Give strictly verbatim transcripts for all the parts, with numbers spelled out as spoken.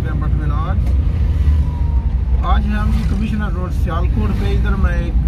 लेते हैं but villas. आज है हम जी कमिश्नर रोड सियालकोट पे। इधर मैं एक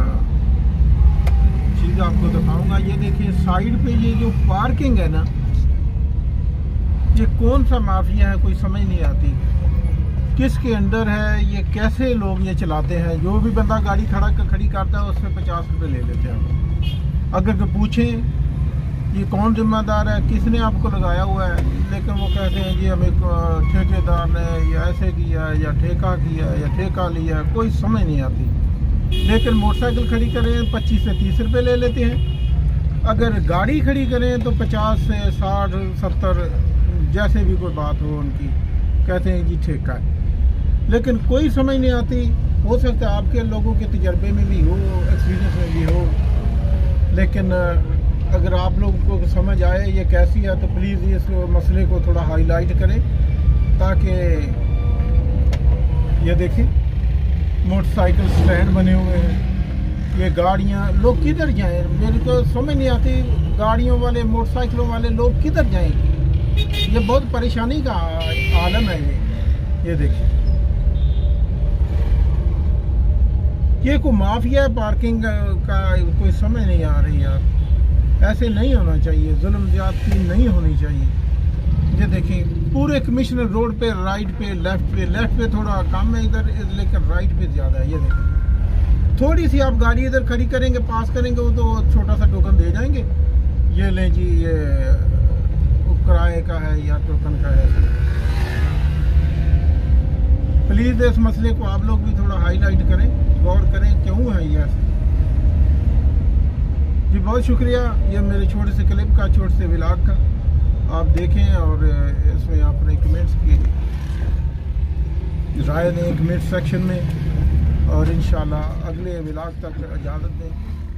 चीज़ आपको दिखाऊंगा। ये देखिए साइड पे ये जो पार्किंग है ना, ये कौन सा माफिया है कोई समझ नहीं आती, किसके अंडर है ये, कैसे लोग ये चलाते हैं। जो भी बंदा गाड़ी खड़ा खड़ी करता है उससे पचास रुपये ले लेते हैं। अगर कोई पूछे ये कौन जिम्मेदार है, किसने आपको लगाया हुआ है, लेकिन वो कहते हैं जी हमें ठेकेदार ने या ऐसे किया है या ठेका किया है या ठेका लिया है, कोई समझ नहीं आती। लेकिन मोटरसाइकिल खड़ी करें पच्चीस से तीस रुपये ले लेते हैं। अगर गाड़ी खड़ी करें तो पचास से साठ सत्तर, जैसे भी कोई बात हो उनकी, कहते हैं जी ठेका है। लेकिन कोई समझ नहीं आती। हो सकता है आपके लोगों के तजर्बे में भी हो, एक्सपीरियंस में भी हो, लेकिन अगर आप लोगों को समझ आए ये कैसी है तो प्लीज़ इस मसले को थोड़ा हाईलाइट करें, ताकि ये देखें मोटरसाइकिल स्टैंड बने हुए हैं, ये गाड़ियाँ, लोग किधर जाएं, मेरे को समझ नहीं आती। गाड़ियों वाले, मोटरसाइकिलों वाले लोग किधर जाएंगे, ये बहुत परेशानी का आलम है। ये ये देखिए, ये कोई माफिया पार्किंग का कोई समझ नहीं आ रही यार। ऐसे नहीं होना चाहिए, जुल्म ज्यादती नहीं होनी चाहिए। ये देखिए पूरे कमिश्नर रोड पे राइट पे लेफ्ट पे, लेफ्ट पे थोड़ा कम है इधर, लेकिन राइट पे ज़्यादा है। ये देखिए थोड़ी सी आप गाड़ी इधर खड़ी करेंगे, पास करेंगे, वो तो छोटा सा टोकन दे जाएंगे, ये लें जी ये किराए का है या टोकन का है। प्लीज़ इस मसले को आप लोग भी थोड़ा हाईलाइट करें, गौर करें क्यों है ये ऐसे। जी बहुत शुक्रिया, ये मेरे छोटे से क्लिप का, छोटे से व्लॉग का आप देखें और इसमें अपने कमेंट्स की राय दें कमेंट सेक्शन में, और इंशाल्लाह अगले व्लॉग तक इजाज़त दें।